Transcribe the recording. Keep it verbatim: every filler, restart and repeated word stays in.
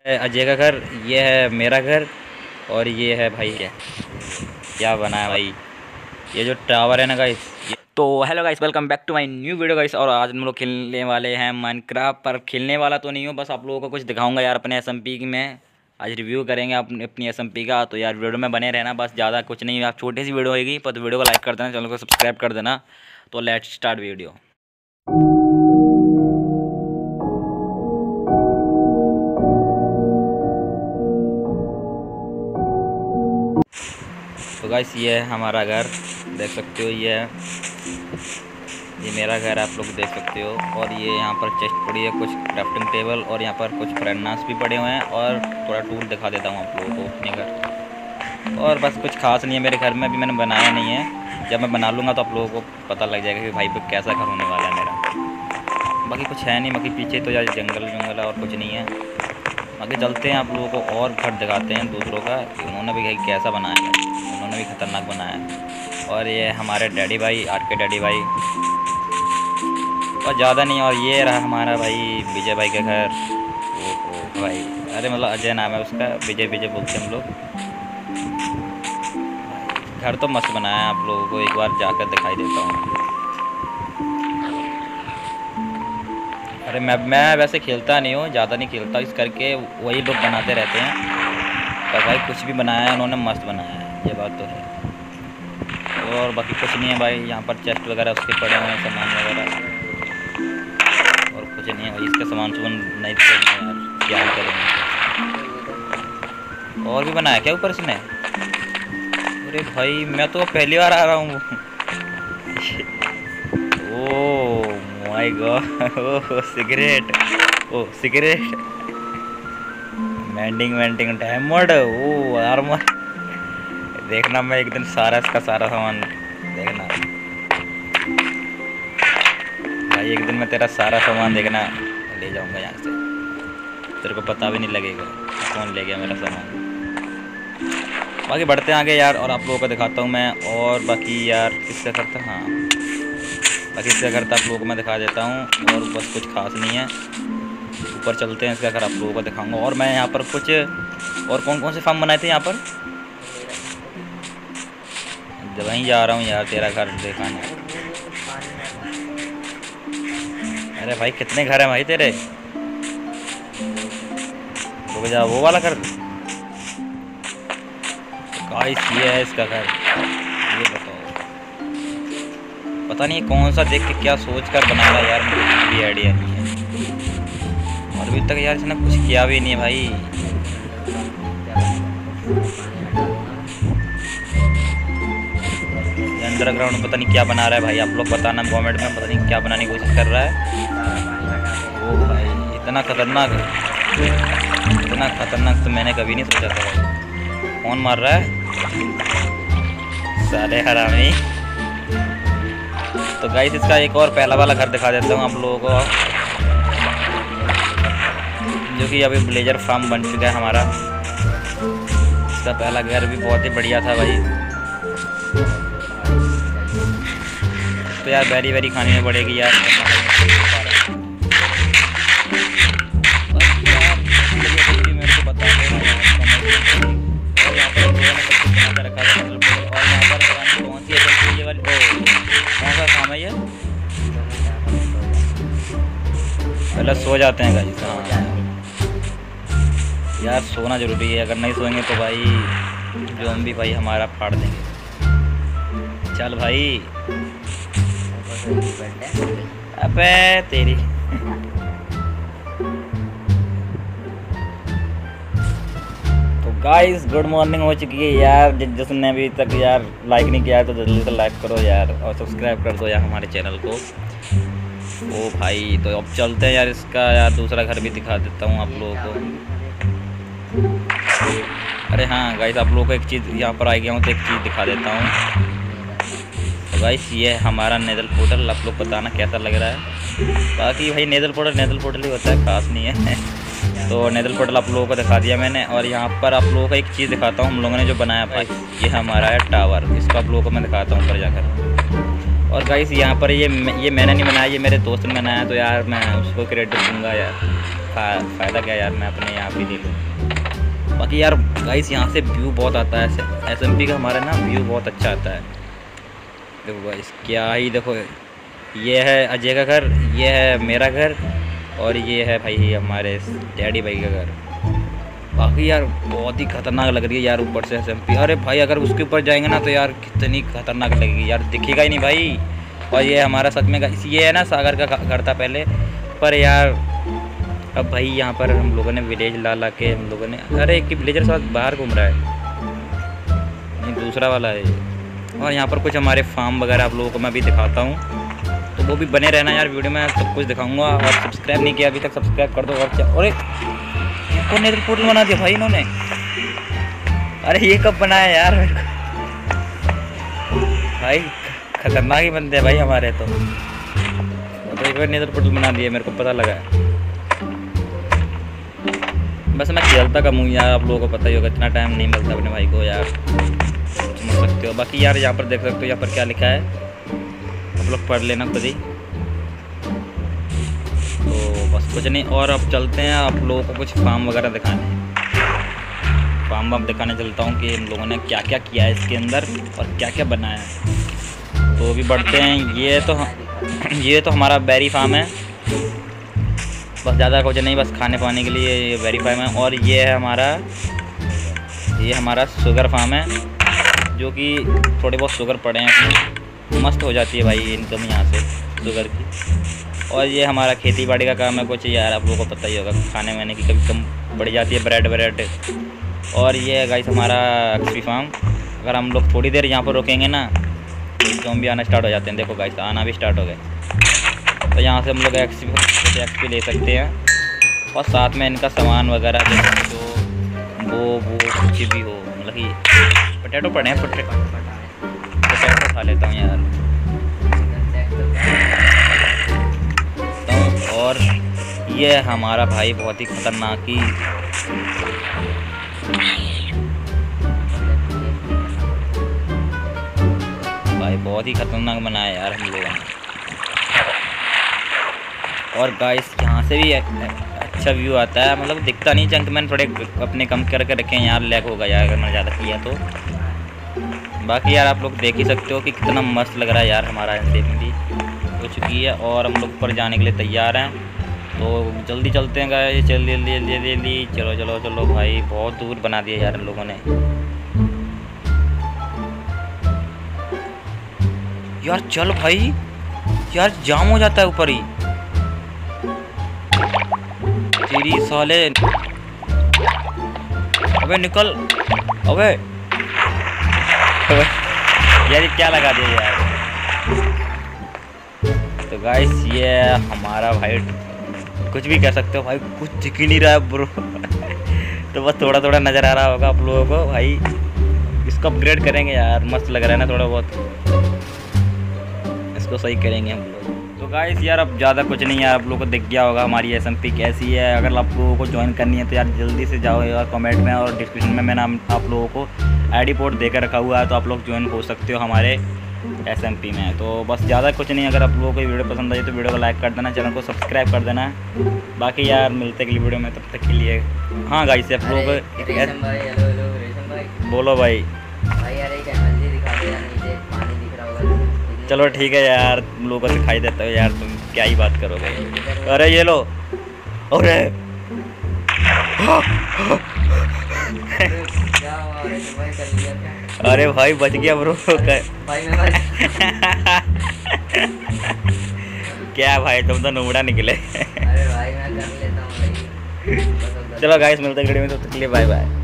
अजय का घर, ये है मेरा घर और ये है भाई क्या क्या बना है भाई, ये जो टावर है ना गाइस। तो hello guys, welcome back to my new video guys. और आज हम लोग खेलने वाले हैं माइनक्राफ्ट, पर खेलने वाला तो नहीं हूँ, बस आप लोगों को कुछ दिखाऊंगा यार अपने एसएमपी की। मैं आज रिव्यू करेंगे अपनी अपनी एसएमपी का। तो यार वीडियो में बने रहना, बस ज़्यादा कुछ नहीं, आप छोटी सी वीडियो होगी, पर तो वीडियो को लाइक कर देना, चैनल को सब्सक्राइब कर देना। तो लेट्स स्टार्ट वीडियो। तो गाइस ये है हमारा घर, देख सकते हो। ये है ये मेरा घर, आप लोग देख सकते हो। और ये यहाँ पर चेस्ट पड़ी है, कुछ क्राफ्टिंग टेबल, और यहाँ पर कुछ फ्रेंडास भी पड़े हुए हैं। और थोड़ा टूल दिखा देता हूँ आप लोगों को अपने घर। और बस कुछ खास नहीं है मेरे घर में, अभी मैंने बनाया नहीं है। जब मैं बना लूँगा तो आप लोगों को पता लग जाएगा कि भाई कैसा घर होने वाला है मेरा। बाकी कुछ है नहीं, बाकी पीछे तो यार जंगल जंगल है और कुछ नहीं है। आगे चलते हैं, आप लोगों को और घर दिखाते हैं दूसरों का कि उन्होंने भी कैसा बनाया है। उन्होंने भी ख़तरनाक बनाया है। और ये हमारे डैडी भाई, आर के डैडी भाई, और ज़्यादा नहीं। और ये रहा हमारा भाई विजय भाई का घर। ओ ओ भाई, अरे मतलब अजय नाम है उसका, विजय विजय बोलते हैं हम लोग। घर तो मस्त बनाया है, आप लोगों को एक बार जाकर दिखाई देता हूँ। अरे मैं मैं वैसे खेलता नहीं हूँ, ज़्यादा नहीं खेलता, इस करके वही लोग बनाते रहते हैं। पर भाई कुछ भी बनाया है उन्होंने, मस्त बनाया है, ये बात तो है। और बाकी कुछ नहीं है भाई, यहाँ पर चेस्ट वगैरह उसके पड़े हुए हैं, सामान वगैरह, और कुछ नहीं है भाई। इसका सामान सुमान नहीं छोड़ना यार, क्या करेंगे। और भी बनाया क्या ऊपर इसने? अरे भाई मैं तो पहली बार आ रहा हूँ। Oh my god, oh cigarette, oh cigarette, mending mending diamond, oh armour. देखना मैं एक दिन सारा इसका सारा सामान देखना भाई, एक दिन मैं तेरा सारा सामान देखना ले जाऊंगा यहाँ से, तेरे को पता भी नहीं लगेगा कौन ले गया मेरा सामान। बाकी बढ़ते हैं आगे यार, और आप लोगों को दिखाता हूँ मैं। और बाकी यार किसका करता, हाँ बाकी इसका घर आप लोगों को मैं दिखा देता हूँ। और बस कुछ खास नहीं है, ऊपर चलते हैं, इसका घर आप लोगों को दिखाऊंगा। और मैं यहाँ पर कुछ और कौन कौन से फार्म बनाए थे यहाँ पर, जब वहीं जा रहा हूँ यार तेरा घर दिखाने। अरे भाई कितने घर हैं भाई तेरे, रुक जा, वो वाला घर। गाइस ये है इसका घर, ये बताओ, पता नहीं कौन सा देख के क्या सोच कर बना रहा है यार, मुझे कुछ भी आइडिया नहीं है। और अभी तक यार इसने कुछ किया भी नहीं है भाई। अंडरग्राउंड पता नहीं क्या बना रहा है भाई, आप लोग बताना कमेंट में, पता नहीं क्या बनाने की कोशिश कर रहा है। ओ भाई इतना खतरनाक, इतना खतरनाक तो मैंने कभी नहीं सोचा था भाई। कौन मार रहा है साले हरामी। तो गाइस इसका एक और पहला वाला घर दिखा देता हूँ आप लोगों को, जो कि अभी ब्लेजर फार्म बन चुका है हमारा। इसका पहला घर भी बहुत ही बढ़िया था भाई। तो यार वेरी वेरी खानी में पड़ेगी यार। मेरे को बता देना यार। और यहाँ पर बना के रखा है, और यहाँ पर कौन सी एजेंसी वाली, कौन सा काम है ये? पहले सो जाते हैं गाइस। हाँ यार सोना ज़रूरी है, अगर नहीं सोएंगे तो भाई जो हम भी भाई हमारा फाड़ देंगे। चल भाई, अबे तेरी। तो गाइस गुड मॉर्निंग हो चुकी है यार। जिसने अभी तक यार लाइक नहीं किया है तो जल्दी से लाइक करो यार, और सब्सक्राइब कर दो यार हमारे चैनल को। ओ भाई तो अब चलते हैं यार, इसका यार दूसरा घर भी दिखा देता हूँ आप लोगों को। अरे हाँ गाइस, आप लोगों को एक चीज़ यहाँ पर आ गया हूँ तो एक चीज़ दिखा देता हूँ। तो गाइस ये है हमारा नेदर पोर्टल, आप लोग बताना कैसा लग रहा है। बाकी भाई नेदर पोर्टल नेदर पोर्टल ही होता है, खास नहीं है। तो नेदर पोर्टल आप लोगों को दिखा दिया मैंने। और यहाँ पर आप लोगों को एक चीज़ दिखाता हूँ हम लोगों ने जो बनाया भाई, ये हमारा है टावर। इसको आप लोगों को मैं दिखाता हूँ ऊपर जाकर। और गाइस यहाँ पर ये ये मैंने नहीं बनाया, ये मेरे दोस्त ने बनाया। तो यार मैं उसको क्रेडिट दूंगा यार, फ़ायदा क्या यार, मैं अपने यहाँ पे ले लूँ। बाकी यार गाइस यहाँ से व्यू बहुत आता है, एस एम पी का हमारा ना व्यू बहुत अच्छा आता है। देखो गाइस क्या ही, देखो ये है अजय का घर, ये है मेरा घर, और ये है भाई हमारे डैडी भाई का घर। बाकी यार बहुत ही खतरनाक लग रही है यार ऊपर से एस एम पी। अरे भाई अगर उसके ऊपर जाएंगे ना तो यार कितनी खतरनाक लगेगी यार, दिखेगा ही नहीं भाई। और ये हमारा सच में ये है ना सागर का घर था पहले, पर यार अब भाई यहाँ पर हम लोगों ने विलेज ला ला के हम लोगों ने, अरे एक विलेजर साथ बाहर घूम रहा है, नहीं दूसरा वाला है। और यहाँ पर कुछ हमारे फार्म वगैरह आप लोगों को मैं भी दिखाता हूँ, तो वो भी बने रहना यार वीडियो में, सब कुछ दिखाऊंगा। और सब्सक्राइब नहीं किया अभी तक सब्सक्राइब कर दो। और क्या, अरे कौन नेदर पोर्टल बना दिया भाई इन्होंने, अरे ये कब बनाया यार भाई, खतरनाक ही बनते हैं भाई हमारे तो। तो एक बार नेदर पोर्टल बना दिया, मेरे को पता लगा। बस मैं खेलता कम हूँ यार, आप लोगों को पता ही होगा, इतना टाइम नहीं मिलता अपने भाई को यार, समझ सकते हो। बाकी यार यहाँ पर देख सकते हो, यहाँ पर क्या लिखा है आप लोग पढ़ लेना खुद ही। तो बस कुछ नहीं, और अब चलते हैं आप लोगों को कुछ फार्म वगैरह दिखाने, फार्म वार्म दिखाने चलता हूँ कि हम लोगों ने क्या क्या किया है इसके अंदर और क्या क्या बनाया है। तो अभी बढ़ते हैं। ये तो ये तो हमारा बेरी फार्म है, बस ज़्यादा कुछ नहीं, बस खाने पाने के लिए ये बेरी फार्म है। और ये है हमारा ये हमारा शुगर फार्म है, जो कि थोड़े बहुत शुगर पड़े हैं उसमें, मस्त हो जाती है भाई इनकम यहाँ से शुगर की। और ये हमारा खेती बाड़ी का काम है कुछ यार, आप लोगों को पता ही होगा, खाने वाने की कभी कम बढ़ जाती है, ब्रेड ब्रेड। और ये है गाइस हमारा एक्सपी फार्म। अगर हम लोग थोड़ी देर यहाँ पर रुकेंगे ना तो ज़ॉम्बी आना स्टार्ट हो जाते हैं। देखो गाइस आना भी स्टार्ट हो गए, तो यहाँ से हम लोग एक्सपी एक्सपी ले सकते हैं। और साथ में इनका सामान वगैरह जो वो वो कुछ भी हो, मतलब कि पोटैटो पड़े हैं, पोटैटो पोटैटो खा लेता हूँ यार। तो और ये हमारा भाई बहुत ही खतरनाक ही भाई बहुत ही खतरनाक बनाया यार हम लोगों ने। और गाइस यहाँ से भी अच्छा व्यू आता है, मतलब दिखता नहीं, जंक मैंने थोड़े अपने कम करके रखे हैं यार, लैग होगा यार अगर मैंने ज़्यादा किया तो। बाकी यार आप लोग देख ही सकते हो कि कितना मस्त लग रहा है यार हमारा भी हो चुकी है, और हम लोग ऊपर जाने के लिए तैयार हैं। तो जल्दी चलते हैं गाइस, जल्दी जल्दी जल्दी जल्दी चलो चलो चलो भाई, बहुत दूर बना दिया यार इन लोगों ने यार। चल भाई यार जाम हो जाता है ऊपर ही, तेरी साले, अबे निकल, अबे अबे यार ये क्या लगा दिया यार। तो गाइस ये हमारा भाई, कुछ भी कह सकते हो भाई, कुछ दिख ही नहीं रहा है ब्रो तो बस थोड़ा थोड़ा नज़र आ रहा होगा आप लोगों को भाई। इसको अपग्रेड करेंगे यार, मस्त लग रहा है ना थोड़ा बहुत, इसको सही करेंगे हम लोग। तो गाइस यार अब ज़्यादा कुछ नहीं यार, आप लोगों को दिख गया होगा हमारी एस एम पी कैसी है। अगर आप लोगों को ज्वाइन करनी है तो यार जल्दी से जाओ यार, कमेंट में और डिस्क्रिप्शन में मैंने आप लोगों को आईडी पोर्ट देकर रखा हुआ है, तो आप लोग ज्वाइन हो सकते हो हमारे एस एम पी में। तो बस ज़्यादा कुछ नहीं, अगर आप लोगों को वीडियो पसंद आई तो वीडियो को लाइक कर देना, चैनल को सब्सक्राइब कर देना। बाकी यार मिलते अगली वीडियो में, तब तक के लिए हाँ गाइस आप लोगों को बोलो भाई, चलो ठीक है यार, तुम लोगों को दिखाई देता है यार, तुम क्या ही बात करोगे। अरे ये लो, अरे अरे भाई बच गया ब्रो क्या भाई तुम तो नुबड़ा निकले। अरे भाई मैं कर लेता हूँ भाई। चलो गाइस मिलते हैं वीडियो में, तो तक के लिए बाय बाय।